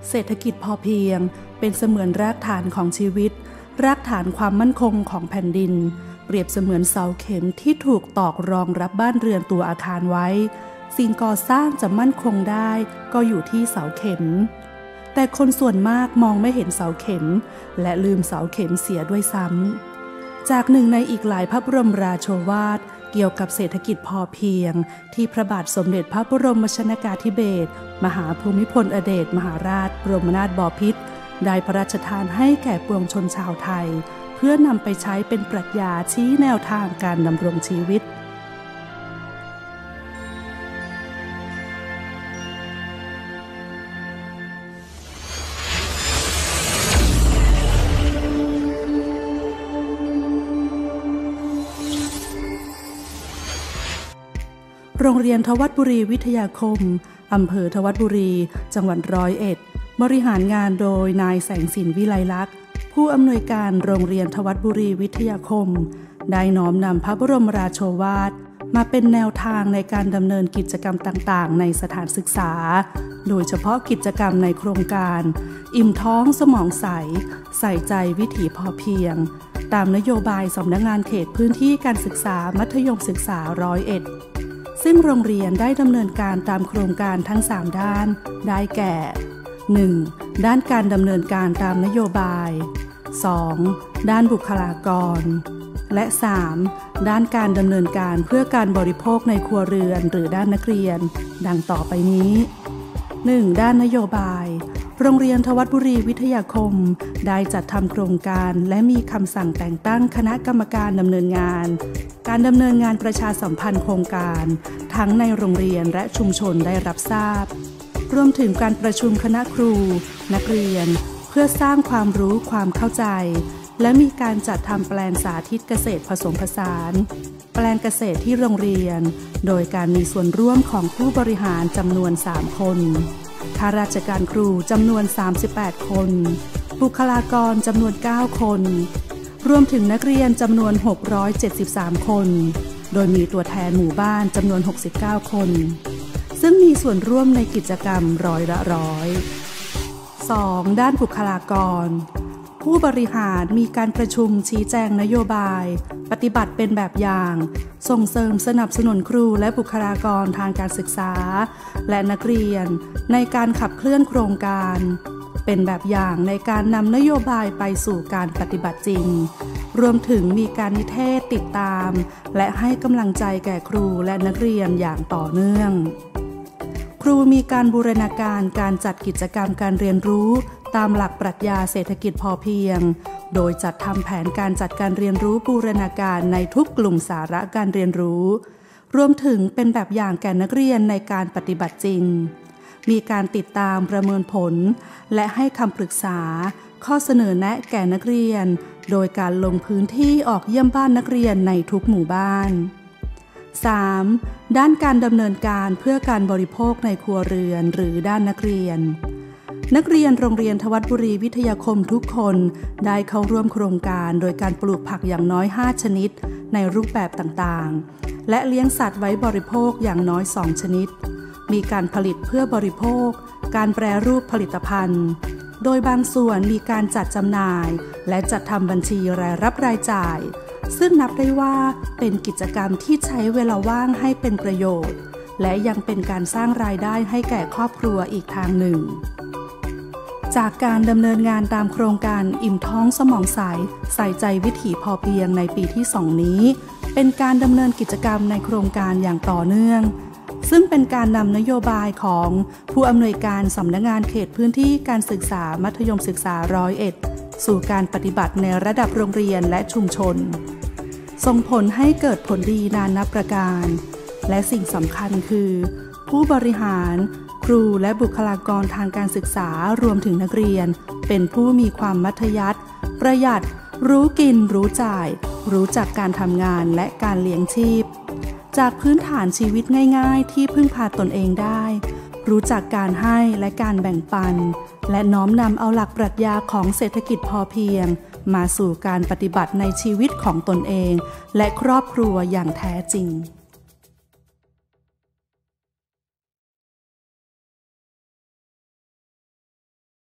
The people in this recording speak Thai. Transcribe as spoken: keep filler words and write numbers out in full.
เศรษฐกิจพอเพียงเป็นเสมือนรากฐานของชีวิตรากฐานความมั่นคงของแผ่นดินเปรียบเสมือนเสาเข็มที่ถูกตอกรองรับบ้านเรือนตัวอาคารไว้สิ่งก่อสร้างจะมั่นคงได้ก็อยู่ที่เสาเข็มแต่คนส่วนมากมองไม่เห็นเสาเข็มและลืมเสาเข็มเสียด้วยซ้ำจากหนึ่งในอีกหลายพระบรมราโชวาทเกี่ยวกับเศรษฐกิจพอเพียงที่พระบาทสมเด็จพระบรมชนกาธิเบศรมหาภูมิพลอเดชมหาราชบรมนาถบพิตรได้พระราชทานให้แก่ปวงชนชาวไทยเพื่อนำไปใช้เป็นปรัชญาชี้แนวทางการดำรงชีวิตโรงเรียนทวัดบุรีวิทยาคมอำเภอทวัดบุรีจังหวัดร้อยเอ็ดบริหารงานโดยนายแสงสินวิไลลักษณ์ผู้อำนวยการโรงเรียนทวัดบุรีวิทยาคมได้น้อมนำพระบรมราโชวาทมาเป็นแนวทางในการดำเนินกิจกรรมต่างๆในสถานศึกษาโดยเฉพาะกิจกรรมในโครงการอิ่มท้องสมองใสใส่ใจวิถีพอเพียงตามนโยบายสำนักงานเขตพื้นที่การศึกษามัธยมศึกษาร้อยเอ็ดซึ่งโรงเรียนได้ดำเนินการตามโครงการทั้งสามด้านได้แก่ หนึ่ง. ด้านการดำเนินการตามนโยบาย สอง. ด้านบุคลากรและ สาม. ด้านการดำเนินการเพื่อการบริโภคในครัวเรือนหรือด้านนักเรียนดังต่อไปนี้ หนึ่ง. ด้านนโยบายโรงเรียนทวัดบุรีวิทยาคมได้จัดทำโครงการและมีคำสั่งแต่งตั้งคณะกรรมการดำเนินงานการดำเนินงานประชาสัมพันธ์โครงการทั้งในโรงเรียนและชุมชนได้รับทราบรวมถึงการประชุมคณะครูนักเรียนเพื่อสร้างความรู้ความเข้าใจและมีการจัดทำแปลนสาธิตเกษตรผสมผสานแปลนเกษตรที่โรงเรียนโดยการมีส่วนร่วมของผู้บริหารจำนวนสามคนข้าราชการครูจำนวนสามสิบแปดคนบุคลากรจำนวนเก้าคนรวมถึงนักเรียนจำนวนหกร้อยเจ็ดสิบสามคนโดยมีตัวแทนหมู่บ้านจำนวนหกสิบเก้าคนซึ่งมีส่วนร่วมในกิจกรรมร้อยละร้อย สอง. ด้านบุคลากรผู้บริหารมีการประชุมชี้แจงนโยบายปฏิบัติเป็นแบบอย่างส่งเสริมสนับสนุนครูและบุคลากรทางการศึกษาและนักเรียนในการขับเคลื่อนโครงการเป็นแบบอย่างในการนำนโยบายไปสู่การปฏิบัติจริงรวมถึงมีการนิเทศติดตามและให้กำลังใจแก่ครูและนักเรียนอย่างต่อเนื่องครูมีการบูรณาการการจัดกิจกรรมการเรียนรู้ตามหลักปรัชญาเศรษฐกิจพอเพียงโดยจัดทำแผนการจัดการเรียนรู้บูรณาการในทุกกลุ่มสาระการเรียนรู้รวมถึงเป็นแบบอย่างแก่นักเรียนในการปฏิบัติจริงมีการติดตามประเมินผลและให้คำปรึกษาข้อเสนอแนะแก่นักเรียนโดยการลงพื้นที่ออกเยี่ยมบ้านนักเรียนในทุกหมู่บ้าน สาม. ด้านการดำเนินการเพื่อการบริโภคในครัวเรือนหรือด้านนักเรียนนักเรียนโรงเรียนทวัดบุรีวิทยาคมทุกคนได้เข้าร่วมโครงการโดยการปลูกผักอย่างน้อยห้าชนิดในรูปแบบต่างๆและเลี้ยงสัตว์ไว้บริโภคอย่างน้อยสองชนิดมีการผลิตเพื่อบริโภคการแปรรูปผลิตภัณฑ์โดยบางส่วนมีการจัดจำหน่ายและจัดทำบัญชีรายรับรายจ่ายซึ่งนับได้ว่าเป็นกิจกรรมที่ใช้เวลาว่างให้เป็นประโยชน์และยังเป็นการสร้างรายได้ให้แก่ครอบครัวอีกทางหนึ่งจากการดำเนินงานตามโครงการอิ่มท้องสมองใสใส่ใจวิถีพอเพียงในปีที่สองนี้เป็นการดำเนินกิจกรรมในโครงการอย่างต่อเนื่องซึ่งเป็นการนำนโยบายของผู้อำนวยการสำนักงานเขตพื้นที่การศึกษามัธยมศึกษาร้อยเอ็ดสู่การปฏิบัติในระดับโรงเรียนและชุมชนส่งผลให้เกิดผลดีนานับประการและสิ่งสำคัญคือผู้บริหารครูและบุคลากรทางการศึกษารวมถึงนักเรียนเป็นผู้มีความมัธยัสถ์ประหยัดรู้กินรู้จ่ายรู้จักการทำงานและการเลี้ยงชีพจากพื้นฐานชีวิตง่ายๆที่พึ่งพาตนเองได้รู้จักการให้และการแบ่งปันและน้อมนำเอาหลักปรัชญาของเศรษฐกิจพอเพียงมาสู่การปฏิบัติในชีวิตของตนเองและครอบครัวอย่างแท้จริง